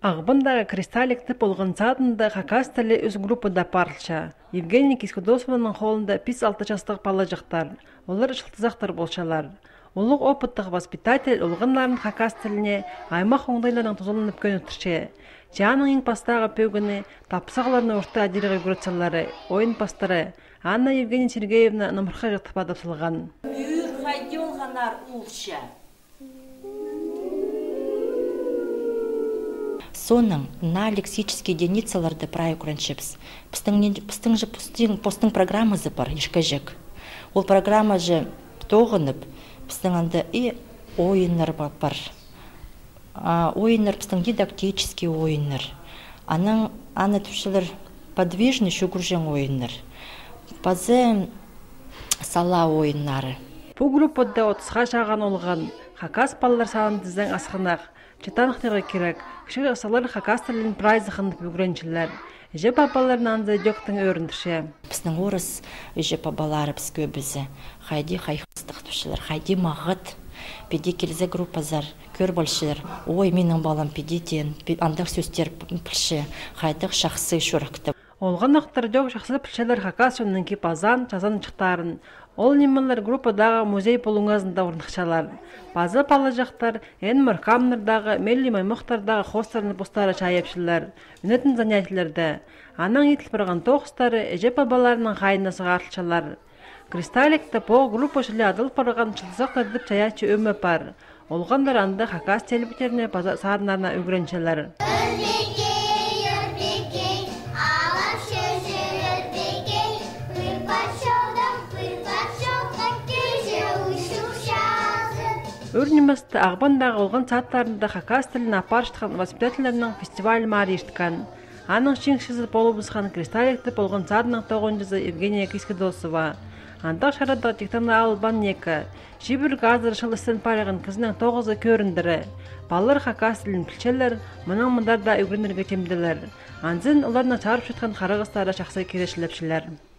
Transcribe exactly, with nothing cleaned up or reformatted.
Ағбындағы кристаллик тип олғын садында хакас тілі өз группада парылша. Евгений Кискудосованың қолында пис алты жастық балажықтар. Олар шылтызақтар болшалар. Олық опыттық воспитатель олғынларын хакас тіліне аймақ оңдайларының тұзылынып көн өтірше. Жаның ең пастағы пөгіні тапсағыларына орта әдерігі көрітсалары, ойын пастары Анна Евгения Сергеевна номырға жақтып адапсылған. Үйір қайды олғанар ұлша. Соның на лексические единицаларды прай күріншіпс. Пістің же постың программазы бар, ешкәжік. Ол программа же тоғынып, пістің анда и ойынлар бар. Ойынлар пістің дидактический ойынлар. Аның аны түпшілер подвижный шүгіржен ойынлар. Базы сала ойынлары. Бұл группада отызға жаған олған хакас балалар сағын діздің асқынақ. Читанықтығы керек, кіші асалар хакас тілін прайзықынды бүгіреншілер. Же папаларын анзы дөктің өріндірше. Біздің орыс же папалары біз көбізі. Хайди хайқыстық түшілер, хайди мағыт. Педи келзе группазар, көр болшылар. Ой, менің балам педитен, андық сөстер пілші, хайдық шақсы шөрікті. Олған ақтар жоқ шақсы пілшелер хакас өнінің кеп азан, жазан чықтарын. Ол немелер группадағы музей полуңазында орнықшалар. Базы палажақтар ән мұркамнырдағы, мелли маймықтардағы хостарыны постары шайепшілер, үнетін занятилерді. Аның етіл бірған тоқыстары әже бабаларының қайынасы ғартылшалар. Кристалликті по группа шылы адыл парыған шылзақтар деп чаячы өмі бар. Олғандар анды хакас телебітеріне сарынарына өгіреншелер. Өрнеместі ағбандағы олған саттарында хакас тілін апаршытқан воспитательлерінің фестиваль мары ештіқан. Аның шеңшізі болубызған кристалликті болған садының тоғынжызы Евгения Кискудосова. Андақ шарадағы тектаны албан некі. Жибір газыр шылыстын парығын кізінің тоғызы көріндірі. Балыр хакас тілін пілчелер, мұның мұндарда өгірінерге темділер. Анзын оларына чарып шытқан қарығыстары шақсы керешілепшілер.